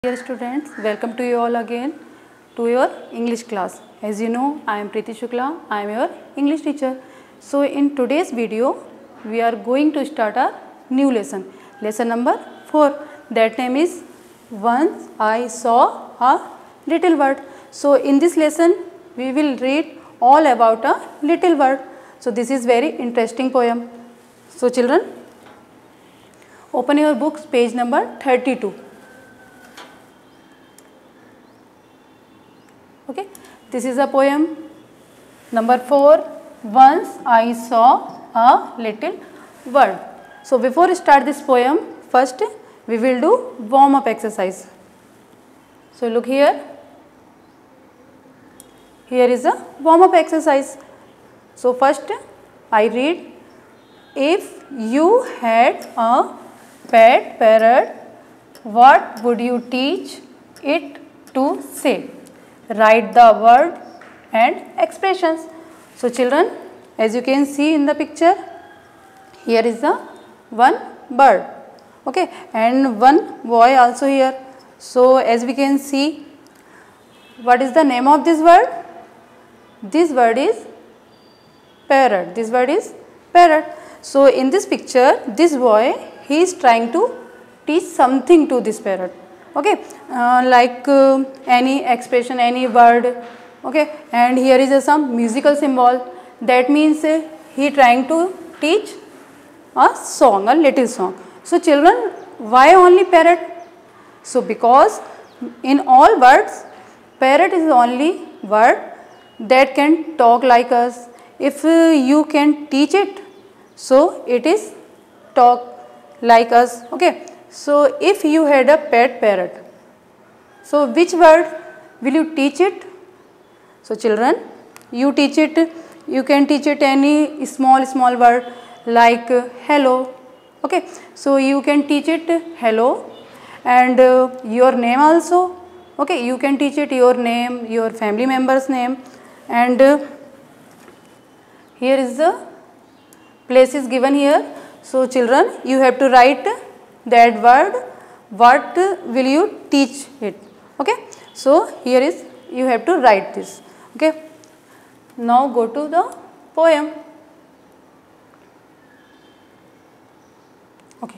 Dear students, welcome to you all again to your English class. As you know, I am Preeti Shukla, I am your English teacher. So in today's video, we are going to start a new lesson number 4. That name is Once I Saw a Little Bird. So in this lesson, we will read all about a little bird. So this is very interesting poem. So children, open your books, page number 32. Okay, this is a poem number 4. Once I saw a little bird. So before start this poem, first we will do warm up exercise. So look here. Here is a warm up exercise. So first I read, if you had a pet parrot, what would you teach it to say? Write the word and expressions. So children, as you can see in the picture, here is the one bird, okay, and one boy also here. So as we can see, what is the name of this bird? This bird is parrot. This bird is parrot. So in this picture, this boy, he is trying to teach something to this parrot. Okay, like any expression, any word, okay, and here is some musical symbol. That means he trying to teach a song, a little song. So children, why only parrot? So because in all birds, parrot is the only bird that can talk like us. If you can teach it, so it is talk like us, okay. So if you had a pet parrot, so which word will you teach it? So children, you teach it, you can teach it any small word like hello, okay. So you can teach it hello, and your name also, okay. You can teach it your name, your family member's name, and here is the place is given here. So children, you have to write that word, what will you teach it, okay. So here is, you have to write this, okay. Now go to the poem, okay.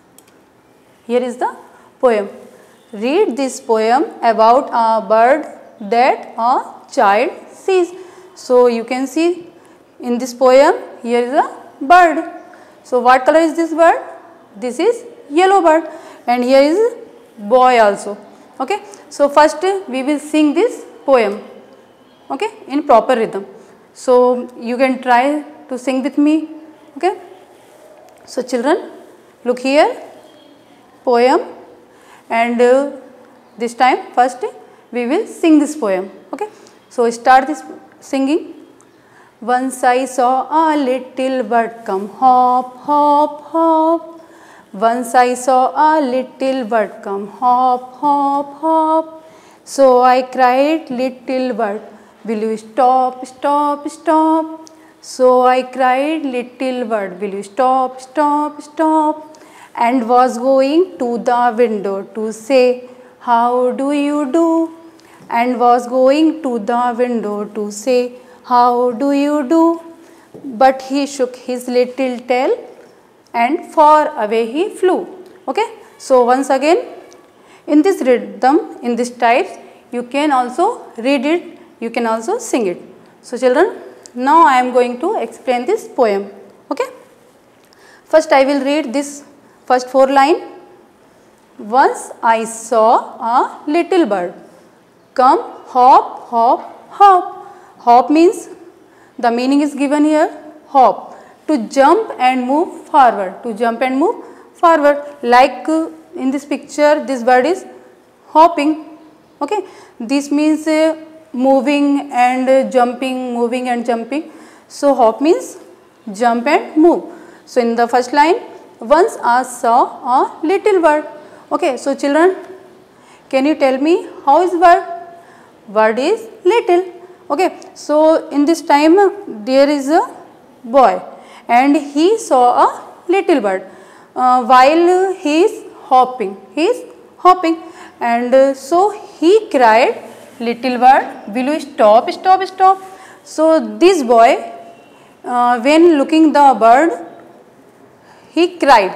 Here is the poem. Read this poem about a bird that a child sees. So you can see in this poem, here is a bird. So what color is this bird? This is yellow bird, and here is boy also, okay. So first we will sing this poem, okay, in proper rhythm. So you can try to sing with me, okay. So children, look here, poem, and this time first we will sing this poem, okay. So start this singing. Once I saw a little bird come hop, hop, hop. Once I saw a little bird come hop, hop, hop. So I cried, little bird, will you stop, stop, stop? So I cried, little bird, will you stop, stop, stop? And was going to the window to say, how do you do? And was going to the window to say, how do you do? But he shook his little tail and far away he flew, okay. So once again, in this rhythm, in this types, you can also read it, you can also sing it. So children, now I am going to explain this poem, okay. First I will read this first 4 lines. Once I saw a little bird come hop, hop, hop. Hop means, the meaning is given here, hop, to jump and move forward, to jump and move forward. Like in this picture, this bird is hopping, okay. This means moving and jumping, moving and jumping. So hop means jump and move. So in the first line, once I saw a little bird, okay. So children, can you tell me how is bird? Bird is little, okay. So in this time, there is a boy and he saw a little bird while he is hopping. and so he cried, little bird, will you stop, stop, stop. So this boy, when looking the bird, he cried.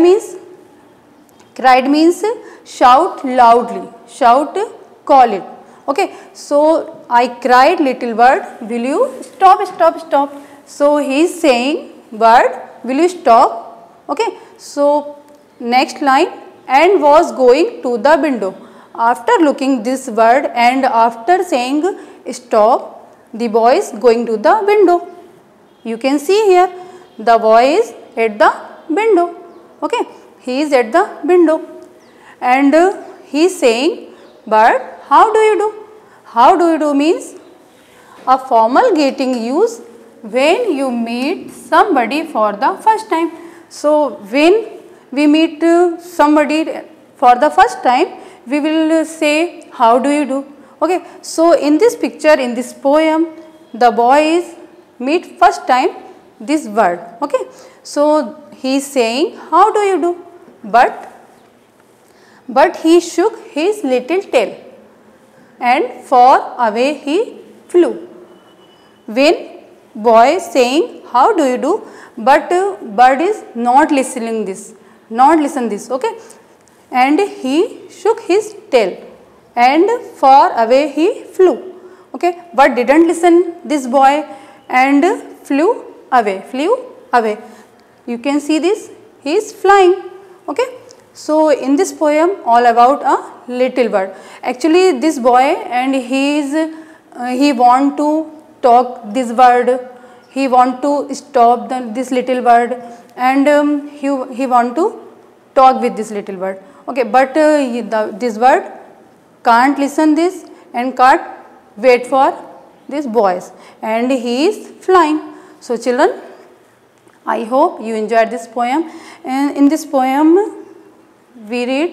Cried means shout loudly, shout, call it. Okay, so I cried, little bird, will you stop, stop, stop. So he is saying, bird, will you stop. Okay, so next line, and was going to the window. After looking this word and after saying stop, the boy is going to the window. You can see here the boy is at the window. Okay, he is at the window and he is saying, bird, how do you do. How do you do means a formal greeting used when you meet somebody for the first time. So when we meet somebody for the first time, we will say, how do you do. Okay, so in this picture, in this poem, the boy is meet first time this word. Okay, so he is saying, how do you do, but he shook his little tail and far away he flew. When boy is saying, how do you do, but bird is not listening this, not listen this. Okay, and he shook his tail and far away he flew. Okay, but didn't listen this boy and flew away. You can see this, he is flying. Okay, so in this poem all about a little bird. Actually this boy and he want to talk this word, he want to stop this little bird, and he want to talk with this little bird. Okay, but this bird can't listen this and can't wait for this boys, and he is flying. So children, I hope you enjoyed this poem. And in this poem we read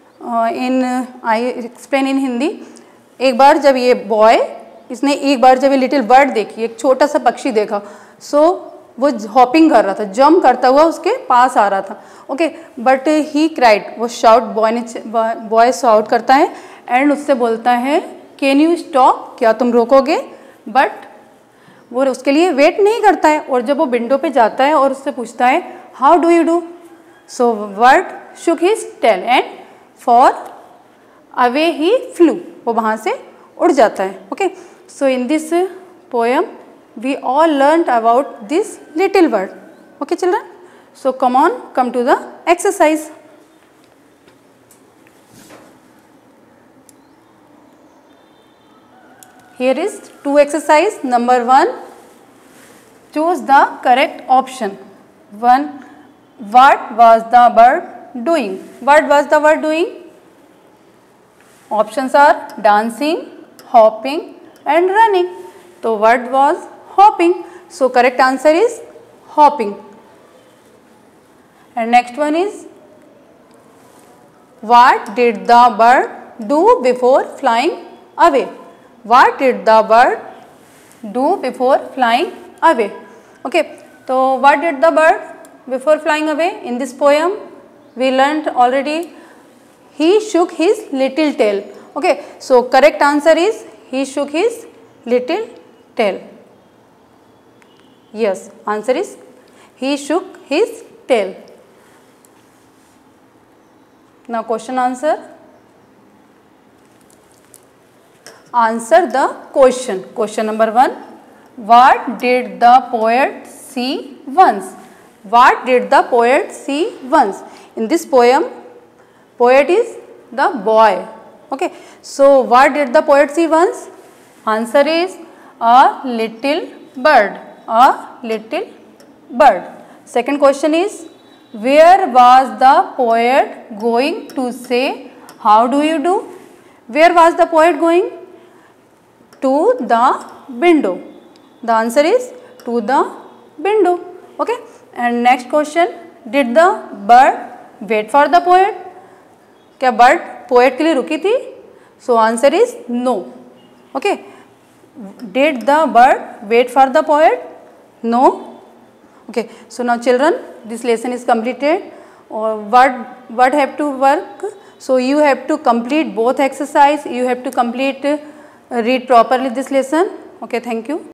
I explain in Hindi. एक बार जब ये boy, इसने एक बार जब ये little bird देखी, एक छोटा सा पक्षी देखा, सो वो हॉपिंग कर रहा था, जंप करता हुआ उसके पास आ रहा था. ओके, बट ही क्राइड, वो शाउट, बॉय शाउट करता है एंड उससे बोलता है, कैन यू स्टॉप, क्या तुम रोकोगे. बट वो उसके लिए वेट नहीं करता है, और जब वो विंडो पे जाता है और उससे पूछता है, how do you do. So bird shook his tail and far away he flew, वो वहाँ से उड़ जाता है. Okay, so in this poem we all learnt about this little bird. Okay children, so come to the exercise. Here is 2 exercise. Number 1, choose the correct option. 1, what was the bird doing. What was the bird doing? Options are dancing, hopping and running. So what was hopping? So correct answer is hopping. And next one is, what did the bird do before flying away. What did the bird do before flying away. Okay, so what did the bird before flying away? In this poem we learnt already, he shook his little tail. Okay, so correct answer is he shook his little tail. Yes, answer is he shook his tail. Now question answer. Answer the question. Question number 1. What did the poet see once? What did the poet see once? In this poem, poet is the boy. Okay, so what did the poet see once? Answer is a little bird. A little bird. Second question is, where was the poet going to say, how do you do? Where was the poet going? To the window. The answer is to the window. Okay, and next question, did the bird wait for the poet? क्या bird poet के लिए रुकी थी? So answer is no. Okay, did the bird wait for the poet? No. Okay, so now children, this lesson is completed. Or what have to work? So you have to complete both exercise. You have to complete read properly this lesson. Okay, thank you.